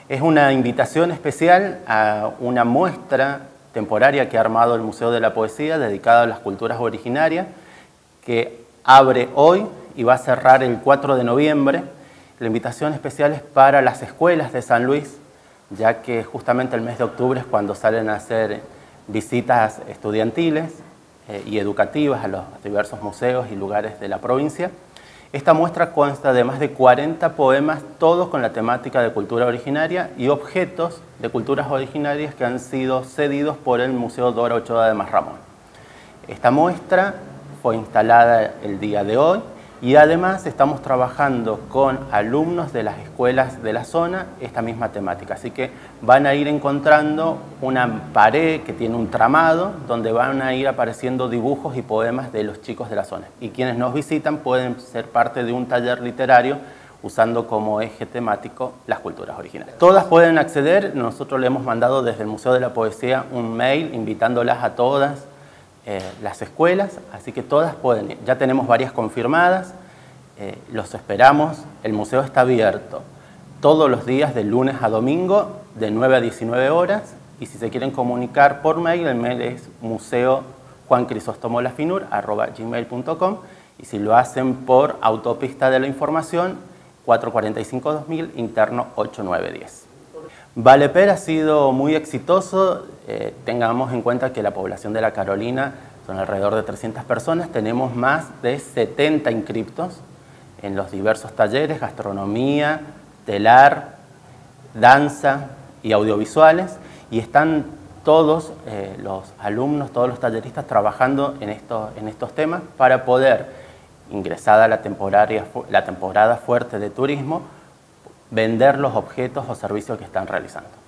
Es una invitación especial a una muestra temporaria que ha armado el Museo de la Poesía dedicada a las culturas originarias, que abre hoy y va a cerrar el 4 de noviembre. La invitación especial es para las escuelas de San Luis, ya que justamente el mes de octubre es cuando salen a hacer visitas estudiantiles y educativas a los diversos museos y lugares de la provincia. Esta muestra consta de más de 40 poemas, todos con la temática de cultura originaria y objetos de culturas originarias que han sido cedidos por el Museo Dora Ochoa de Masramón. Esta muestra fue instalada el día de hoy y además estamos trabajando con alumnos de las escuelas de la zona esta misma temática. Así que van a ir encontrando una pared que tiene un tramado donde van a ir apareciendo dibujos y poemas de los chicos de la zona. Y quienes nos visitan pueden ser parte de un taller literario usando como eje temático las culturas originarias. Todas pueden acceder, nosotros le hemos mandado desde el Museo de la Poesía un mail invitándolas a todas las escuelas, así que todas pueden ir. Ya tenemos varias confirmadas, los esperamos. El museo está abierto todos los días de lunes a domingo de 9 a 19 horas y si se quieren comunicar por mail, el mail es museojuancrisostomolafinur@gmail.com y si lo hacen por autopista de la información 445-2000, interno 8910. Valeper ha sido muy exitoso, tengamos en cuenta que la población de La Carolina son alrededor de 300 personas, tenemos más de 70 inscriptos en los diversos talleres, gastronomía, telar, danza y audiovisuales, y están todos los alumnos, todos los talleristas trabajando en estos temas para poder, ingresada la temporada fuerte de turismo, vender los objetos o servicios que están realizando.